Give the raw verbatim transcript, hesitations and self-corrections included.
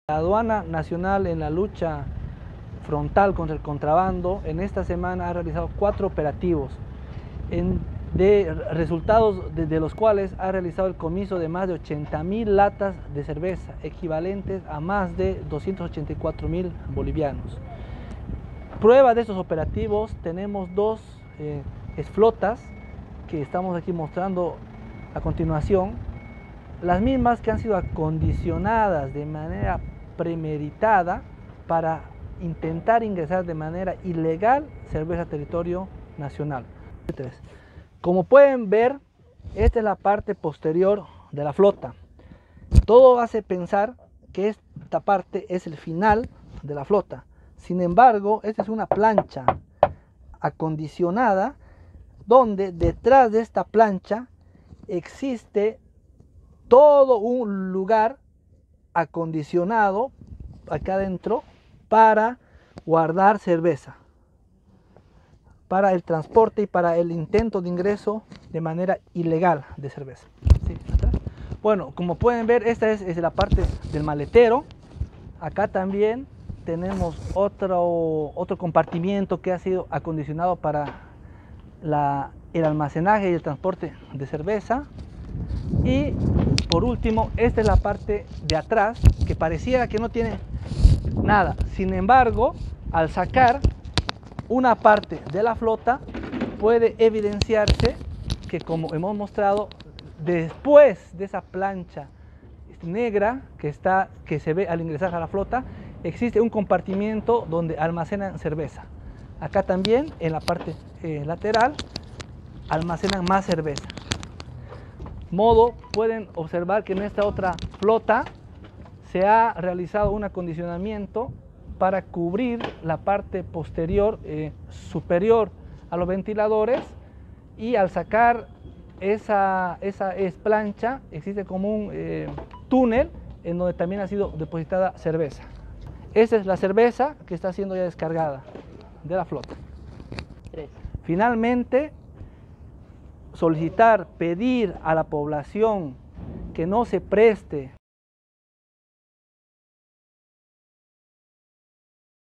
La Aduana Nacional, en la lucha frontal contra el contrabando, en esta semana ha realizado cuatro operativos, en, de resultados de, de los cuales ha realizado el comiso de más de ochenta mil latas de cerveza, equivalentes a más de doscientos ochenta y cuatro mil bolivianos. Prueba de estos operativos, tenemos dos eh, flotas que estamos aquí mostrando a continuación, las mismas que han sido acondicionadas de manera premeditada para intentar ingresar de manera ilegal cerveza a territorio nacional. Como pueden ver, esta es la parte posterior de la flota. Todo hace pensar que esta parte es el final de la flota. Sin embargo, esta es una plancha acondicionada donde detrás de esta plancha existe todo un lugar acondicionado acá adentro para guardar cerveza, para el transporte y para el intento de ingreso de manera ilegal de cerveza. ¿Sí? Bueno, como pueden ver, esta es, es la parte del maletero. Acá también tenemos otro, otro compartimiento que ha sido acondicionado para la, el almacenaje y el transporte de cerveza. Y por último, esta es la parte de atrás, que pareciera que no tiene nada. Sin embargo, al sacar una parte de la flota, puede evidenciarse que, como hemos mostrado, después de esa plancha negra que, está, que se ve al ingresar a la flota, existe un compartimiento donde almacenan cerveza. Acá también, en la parte eh, lateral, almacenan más cerveza. Modo, pueden observar que en esta otra flota se ha realizado un acondicionamiento para cubrir la parte posterior, eh, superior a los ventiladores, y al sacar esa, esa es plancha, existe como un eh, túnel en donde también ha sido depositada cerveza. Esta es la cerveza que está siendo ya descargada de la flota. Tres. Finalmente, solicitar, pedir a la población que no se preste